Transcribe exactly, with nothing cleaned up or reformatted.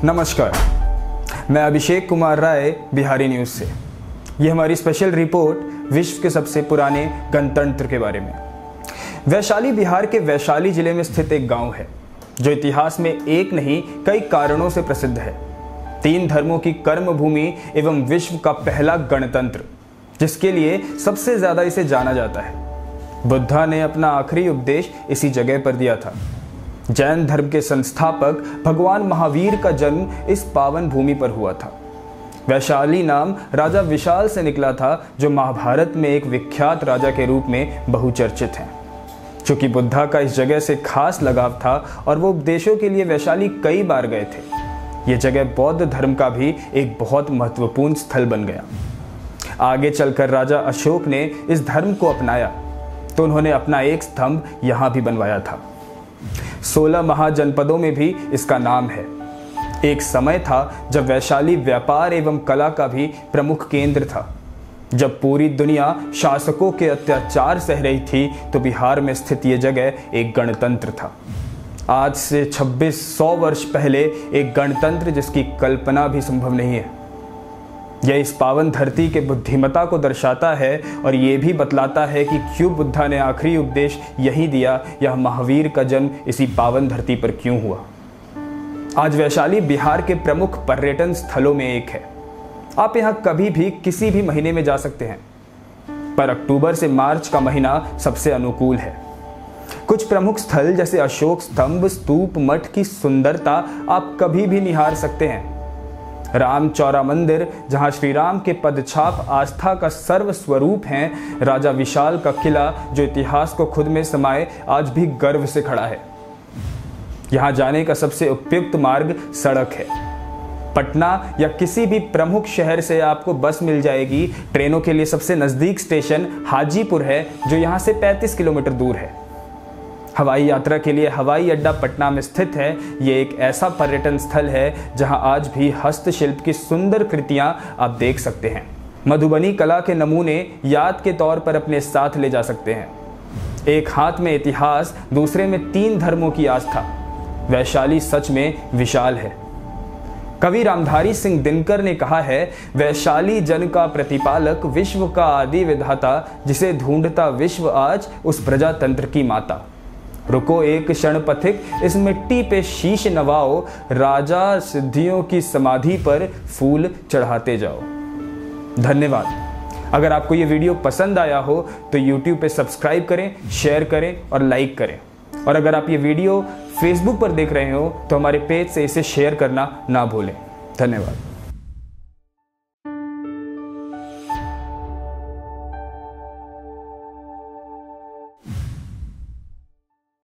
नमस्कार, मैं अभिषेक कुमार राय बिहारी न्यूज़ से। ये हमारी स्पेशल रिपोर्ट विश्व के सबसे पुराने गणतंत्र के बारे में। वैशाली बिहार के वैशाली जिले में स्थित एक गांव है जो इतिहास में एक नहीं कई कारणों से प्रसिद्ध है। तीन धर्मों की कर्म भूमि एवं विश्व का पहला गणतंत्र, जिसके लिए सबसे ज्यादा इसे जाना जाता है। बुद्धा ने अपना आखिरी उपदेश इसी जगह पर दिया था। जैन धर्म के संस्थापक भगवान महावीर का जन्म इस पावन भूमि पर हुआ था। वैशाली नाम राजा विशाल से निकला था, जो महाभारत में एक विख्यात राजा के रूप में बहुचर्चित हैं। चूंकि बुद्धा का इस जगह से खास लगाव था और वो उपदेशों के लिए वैशाली कई बार गए थे, ये जगह बौद्ध धर्म का भी एक बहुत महत्वपूर्ण स्थल बन गया। आगे चलकर राजा अशोक ने इस धर्म को अपनाया तो उन्होंने अपना एक स्तंभ यहाँ भी बनवाया था। सोलह महाजनपदों में भी इसका नाम है। एक समय था जब वैशाली व्यापार एवं कला का भी प्रमुख केंद्र था। जब पूरी दुनिया शासकों के अत्याचार सह रही थी तो बिहार में स्थित ये जगह एक गणतंत्र था। आज से छब्बीस सौ वर्ष पहले एक गणतंत्र जिसकी कल्पना भी संभव नहीं है। यह इस पावन धरती के बुद्धिमत्ता को दर्शाता है और ये भी बतलाता है कि क्यों बुद्धा ने आखिरी उपदेश यही दिया, यह महावीर का जन्म इसी पावन धरती पर क्यों हुआ। आज वैशाली बिहार के प्रमुख पर्यटन स्थलों में एक है। आप यहाँ कभी भी किसी भी महीने में जा सकते हैं, पर अक्टूबर से मार्च का महीना सबसे अनुकूल है। कुछ प्रमुख स्थल जैसे अशोक स्तंभ, स्तूप, मठ की सुंदरता आप कभी भी निहार सकते हैं। राम चौरा मंदिर, जहां श्री राम के पदछाप आस्था का सर्व स्वरूप हैं। राजा विशाल का किला, जो इतिहास को खुद में समाये आज भी गर्व से खड़ा है। यहां जाने का सबसे उपयुक्त मार्ग सड़क है। पटना या किसी भी प्रमुख शहर से आपको बस मिल जाएगी। ट्रेनों के लिए सबसे नजदीक स्टेशन हाजीपुर है, जो यहां से पैंतीस किलोमीटर दूर है। हवाई यात्रा के लिए हवाई अड्डा पटना में स्थित है। ये एक ऐसा पर्यटन स्थल है जहां आज भी हस्तशिल्प की सुंदर कृतियां आप देख सकते हैं। मधुबनी कला के नमूने याद के तौर पर अपने साथ ले जा सकते हैं। एक हाथ में इतिहास, दूसरे में तीन धर्मों की आस्था। वैशाली सच में विशाल है। कवि रामधारी सिंह दिनकर ने कहा है, वैशाली जन का प्रतिपालक, विश्व का आदि विधाता, जिसे ढूंढता विश्व आज, उस प्रजातंत्र की माता। रुको एक क्षण पथिक, इस मिट्टी पे शीश नवाओ, राजा सिद्धियों की समाधि पर फूल चढ़ाते जाओ। धन्यवाद। अगर आपको ये वीडियो पसंद आया हो तो यूट्यूब पे सब्सक्राइब करें, शेयर करें और लाइक करें। और अगर आप ये वीडियो फेसबुक पर देख रहे हो तो हमारे पेज से इसे शेयर करना ना भूलें। धन्यवाद।